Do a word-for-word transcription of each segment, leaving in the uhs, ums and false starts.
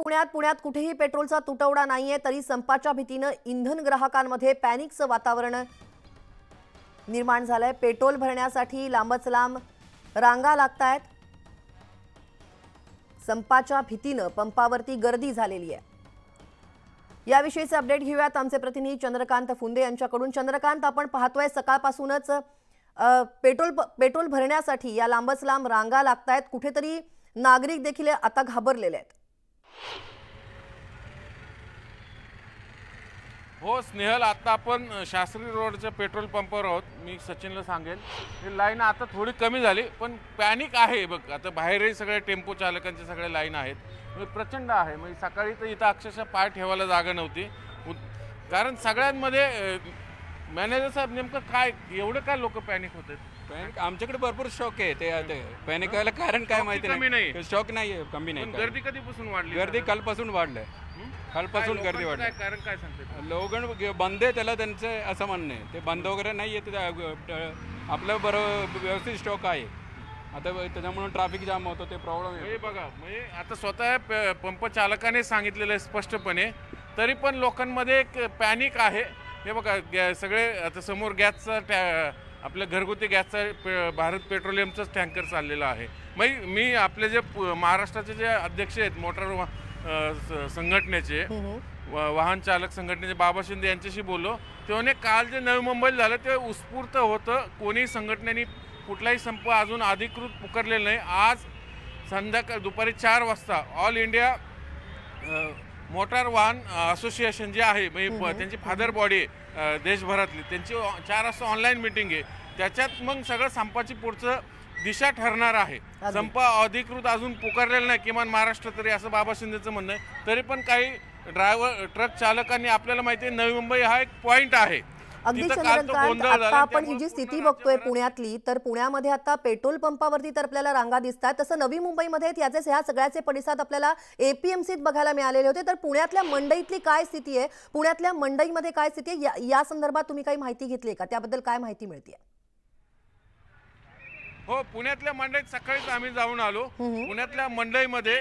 पुण्यात पुण्यात कुठेही पेट्रोलचा तुटवडा नाहीये, तरी संपाच्या भीतीने इंधन ग्राहकांमध्ये पॅनिकचं वातावरण निर्माण झालंय। पेट्रोल भरण्यासाठी लांबच लांब रांगा लागतायत। संपाच्या भीतीने पंपावरती गर्दी झालेली आहे। याविषयीचे अपडेट घेऊयात आमचे प्रतिनिधी चंद्रकांत फुंदे यांच्याकडून। चंद्रकांत, आपण पाहतोय सकाळपासूनच पेट्रोल पेट्रोल भरण्यासाठी या लांबच लांब रांगा लागतायत, कुठेतरी नागरिक देखील आता घाबरलेले आहेत। हो स्नेहल, आता आपण शास्त्री रोडच्या पेट्रोल पंपावर आहोत। मी सचिनला सांगेल ही लाईन आता थोडी कमी झाली, पण पॅनिक आहे बघ। आता बाहेरही सगळे टेम्पो चालकांचे सगळे लाईन आहेत, म्हणजे प्रचंड आहे। म्हणजे सकाळी तर इथं अक्षरशः पाय ठेवायला जागा नव्हती, कारण सगळ्यांमध्ये मॅनेजर साहेब नेमकं काय एवढं काय लोक पॅनिक होतात? पॅनिक आमच्याकडे भरपूर शॉक आहे। ते पॅनिक व्हायला कारण काय माहिती नाही, शॉक नाही कमी नाही। गर्दी कधीपासून वाढली? गर्दी कालपासून वाढलंय, कालपासून गर्दी वाढली। कारण काय सांगते? लोक बंद आहे त्याला, त्यांचं असं म्हणणं आहे। ते बंद वगैरे नाही आहे, आपलं बरोबर व्यवस्थित स्टॉक आहे आता, त्याच्यामुळे ट्रॅफिक जाम होतं, ते प्रॉब्लेम आहे। बघा, म्हणजे आता स्वतः पंप चालकाने सांगितलेलं आहे स्पष्टपणे, तरी पण लोकांमध्ये एक पॅनिक आहे। हे बघा, सगळे आता समोर गॅसचा आपल्या घरगुती गॅसचा भारत पेट्रोलियमचाच टँकर चाललेला आहे। मग मी आपले जे महाराष्ट्राचे जे अध्यक्ष आहेत मोटार संघटनेचे, वाहन चालक संघटनेचे बाबा शिंदे यांच्याशी बोललो, तेव्हा काल जे नवी मुंबईला झालं ते उत्स्फूर्त होतं। कोणी संघटनेने कुठलाही संप अजून अधिकृत पुकारलेला नाही। आज संध्याकाळ दुपारी चार वाजता ऑल इंडिया मोटार वाहन असोसिएशन जे आहे, त्यांची फादर बॉडी आहे देशभरातली, त्यांची चार वाजता ऑनलाईन मीटिंग आहे। त्याच्यात मग सगळं संपाची पुढचं दिशा ठरणार आहे। संप अधिकृत अजून पुकारलेला नाही, किमान महाराष्ट्र तरी, असं बाबा शिंदेचं म्हणणं आहे। तरी पण काही ड्रायव्हर ट्रक चालकांनी, आपल्याला माहिती आहे नवी मुंबई हा एक पॉइंट आहे। अगदी चंद्रकांत, आता आपण ही जी स्थिती बघतोय पुण्यातली, तर पुण्यामध्ये आता पेट्रोल पंपावरती तर आपल्याला रांगा दिसतात, तसं नवी मुंबईमध्ये याचे ह्या सगळ्याचे पडिसाद आपल्याला एपीएमसीत बघायला मिळालेले होते। तर पुण्यातल्या मंडईतली काय स्थिती आहे, पुण्यातल्या मंडईमध्ये काय स्थिती आहे, या, या संदर्भात तुम्ही काही माहिती घेतली का? त्याबद्दल काय माहिती मिळते? हो, पुण्यातल्या मंडईत सकाळीच आम्ही जाऊन आलो। पुण्यातल्या मंडईमध्ये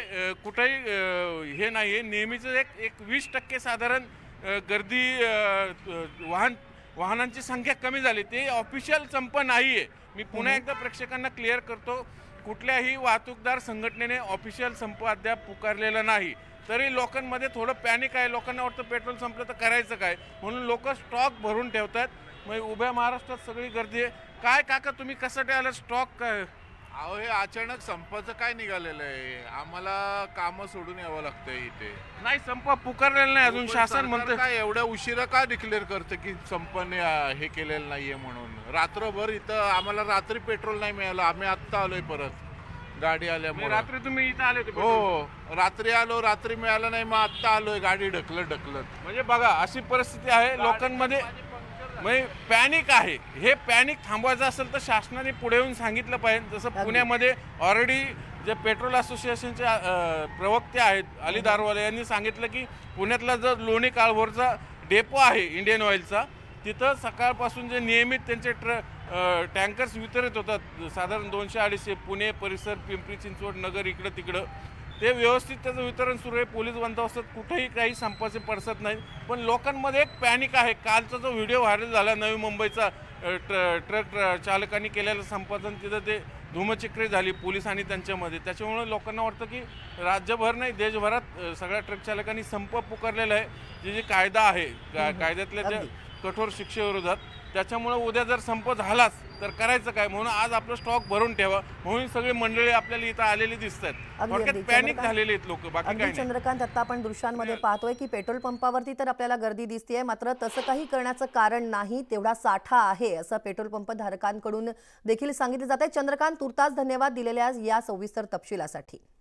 कुठेही हे नाहीये, नेहमीच एक एक वीस टक्के साधारण गर्दी, वाहन वाहनांची संख्या कमी झाली। ते ऑफिशियल संप नाहीये। मी पुन्हा एकदा प्रेक्षकांना क्लिअर करतो, कुठल्याही वाहतूकदार संघटनेने ऑफिशियल संप अद्याप पुकारलेला नाही। तरी लोकांमध्ये थोडं पॅनिक आहे। लोकांना वाटतं पेट्रोल संपलं तर करायचं काय, म्हणून लोक स्टॉक भरून ठेवतात। मग उभ्या महाराष्ट्रात सगळी गर्दी आहे। काय काका, तुम्ही कसं ठेवलं स्टॉक? काय अहो, हे अचानक संपाचं काय निघालेलं आहे? आम्हाला कामं सोडून यावं लागतं इथे। नाही, संप पुकारलेला नाही अजून, शासन म्हणतं काय एवढ्या उशिरा का डिक्लेअर करतं की संपाने हे केलेलं नाहीये म्हणून? रात्रभर इथं आम्हाला रात्री पेट्रोल नाही मिळालं, आम्ही आत्ता आलोय परत गाडी आल्यामुळे। रात्री तुम्ही इथं आले होते? हो, रात्री आलो, रात्री मिळालं नाही, मग आत्ता आलोय गाडी ढकलत ढकलत। म्हणजे बघा, अशी परिस्थिती आहे लोकांमध्ये, म्हणजे पॅनिक आहे। हे पॅनिक थांबवायचं असेल तर शासनाने पुढे येऊन सांगितलं पाहिजे। जसं पुण्यामध्ये ऑलरेडी जे पेट्रोल असोसिएशनचे प्रवक्ते आहेत अली दारवाले यांनी सांगितलं की पुण्यातला जो लोणी काळभोरचा डेपो आहे इंडियन ऑइलचा, तिथं सकाळपासून जे नियमित त्यांचे ट्र टँकर्स वितरित होतात, साधारण दोनशे अडीचशे, पुणे परिसर, पिंपरी चिंचवड, नगर, इकडं तिकडं, ते व्यवस्थित त्याचं वितरण सुरू आहे। पोलीस बंदोबस्तात कुठेही काही संपाचे पडसत नाही, पण लोकांमध्ये एक पॅनिक आहे। कालचा जो व्हिडिओ व्हायरल झाला नवी मुंबईचा, ट्रक चालकांनी केलेलं संपादन, तिथं ते धुमचिक्री झाली पोलीस आणि त्यांच्यामध्ये। त्याच्यामुळे लोकांना वाटतं की राज्यभर नाही, देशभरात सगळ्या ट्रक चालकांनी संप पुकारलेला आहे। जे जे कायदा आहे, कायद्यातल्या त्या कठोर शिक्षेविरोधात, त्याच्यामुळे उद्या जर संप झालाच तर करायचं काय, म्हणून आज आपलं स्टॉक भरून ठेवा, म्हणून सगळी मंडळी आपल्याला इथं आलेली दिसतात। थोडक्यात पॅनिक झालेले आहेत लोक, बाकी काही नाही। चंद्रकांत, आता आपण दृश्यांमध्ये पाहतोय की पेट्रोल पंपावरती तर आपल्याला गर्दी दिसतेय, मात्र तसं काही करण्याचं कारण नाही, तेवढा साठा आहे असं पेट्रोल पंप धारकांकडून देखील सांगितलं जात आहे। चंद्रकांत, तुर्तास धन्यवाद दिलेल्या या सविस्तर तपशिलासाठी।